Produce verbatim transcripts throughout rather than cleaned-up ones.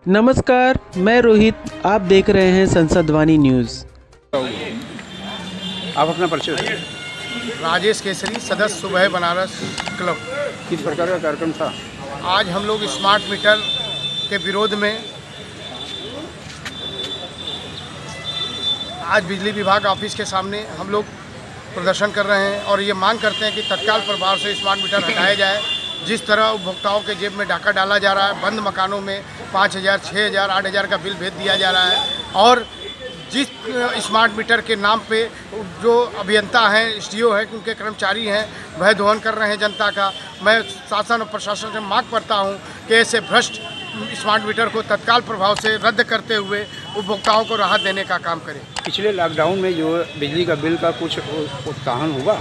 नमस्कार, मैं रोहित। आप देख रहे हैं संसद वाणी न्यूज़। आप अपना परिचय दें। राजेश केसरी, सदस्य सुबह बनारस क्लब। किस प्रकार का कार्यक्रम था? आज हम लोग स्मार्ट मीटर के विरोध में आज बिजली विभाग ऑफिस के सामने हम लोग प्रदर्शन कर रहे हैं और ये मांग करते हैं कि तत्काल प्रभाव से स्मार्ट मीटर हटाया जाए। जिस तरह उपभोक्ताओं के जेब में डाका डाला जा रहा है, बंद मकानों में पाँच हज़ार छः हज़ार आठ हज़ार का बिल भेज दिया जा रहा है और जिस स्मार्ट मीटर के नाम पे जो अभियंता हैं, एस डी ओ हैं, उनके कर्मचारी हैं, वह दोहन कर रहे हैं जनता का। मैं शासन और प्रशासन से मांग करता हूं कि ऐसे भ्रष्ट स्मार्ट मीटर को तत्काल प्रभाव से रद्द करते हुए उपभोक्ताओं को राहत देने का काम करें। पिछले लॉकडाउन में जो बिजली का बिल का कुछ उत्साहन हुआ,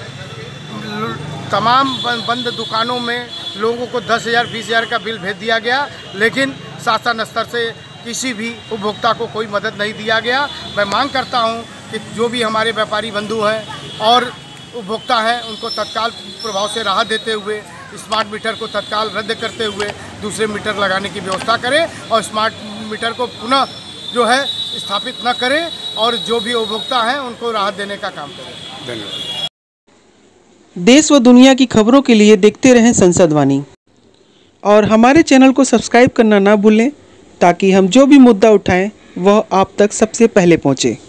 तमाम बंद दुकानों में लोगों को दस हज़ार बीस हज़ार का बिल भेज दिया गया, लेकिन शासन स्तर से किसी भी उपभोक्ता को कोई मदद नहीं दिया गया। मैं मांग करता हूं कि जो भी हमारे व्यापारी बंधु हैं और उपभोक्ता हैं, उनको तत्काल प्रभाव से राहत देते हुए स्मार्ट मीटर को तत्काल रद्द करते हुए दूसरे मीटर लगाने की व्यवस्था करें और स्मार्ट मीटर को पुनः जो है स्थापित न करें और जो भी उपभोक्ता हैं उनको राहत देने का काम करें। धन्यवाद। देश व दुनिया की खबरों के लिए देखते रहें संसद वाणी और हमारे चैनल को सब्सक्राइब करना ना भूलें ताकि हम जो भी मुद्दा उठाएं वह आप तक सबसे पहले पहुंचे।